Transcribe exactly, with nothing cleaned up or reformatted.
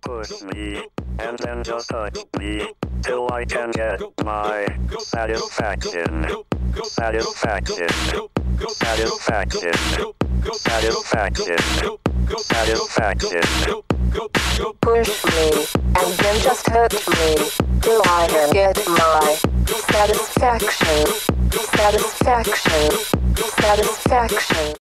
push me, and then just touch me, till I can get my satisfaction. Satisfaction. Satisfaction. Satisfaction. Satisfaction. Push me, and then just hurt me, till I can get my satisfaction. Satisfaction. Satisfaction.